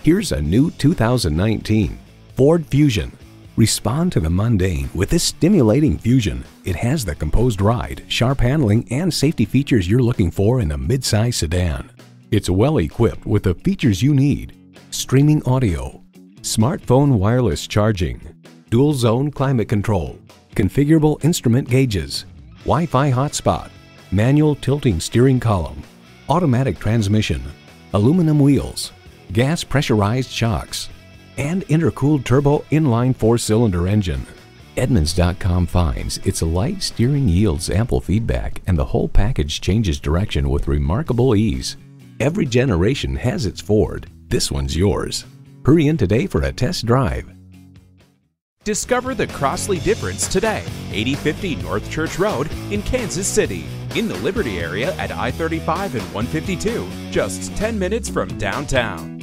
Here's a new 2019 Ford Fusion. Respond to the mundane with this stimulating Fusion. It has the composed ride, sharp handling, and safety features you're looking for in a midsize sedan. It's well equipped with the features you need: streaming audio, smartphone wireless charging, dual zone climate control, configurable instrument gauges, Wi-Fi hotspot, manual tilting steering column, automatic transmission, aluminum wheels, gas pressurized shocks, and intercooled turbo inline 4-cylinder engine. Edmunds.com finds its light steering yields ample feedback, and the whole package changes direction with remarkable ease. Every generation has its Ford. This one's yours. Hurry in today for a test drive. Discover the Crossley difference today. 8050 North Church Road in Kansas City, in the Liberty area at I-35 and 152, just 10 minutes from downtown.